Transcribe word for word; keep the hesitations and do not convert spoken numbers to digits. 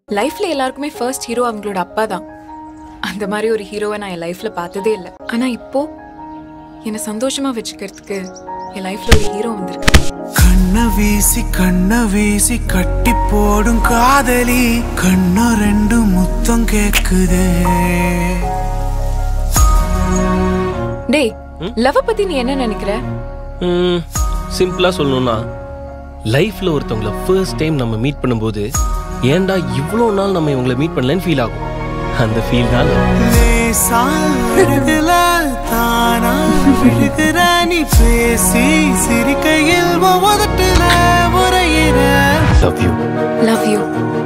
லைஃப்ல எல்லாருக்குமே first hero அவங்களோட அப்பா தான். அந்த மாதிரி ஒரு ஹீரோவை நான் என் லைஃப்ல பார்த்ததே இல்லை. ஆனா இப்போ என்னை சந்தோஷமா வச்சுக்கிறதுக்கு என் லைஃப்ல ஒரு ஹீரோ வந்திருக்கு. கண்ண வீசி கண்ண வீசி கட்டி போடும் காதலி கண்ணா ரெண்டு முத்தம் கேக்குதே. டேய், லவ் பத்தி நீ என்ன நினைக்கிற? சிம்பிளா சொல்லணும்னா, லைஃப்ல ஒருத்தவங்களை ஃபர்ஸ்ட் டைம் நம்ம மீட் பண்ணும்போது ஏன்டா இவ்வளோ நாள் நம்ம இவங்களை மீட் பண்ணலன்னு ஃபீல் ஆகும். அந்த ஃபீல் தான் லவ் யூ. Love you.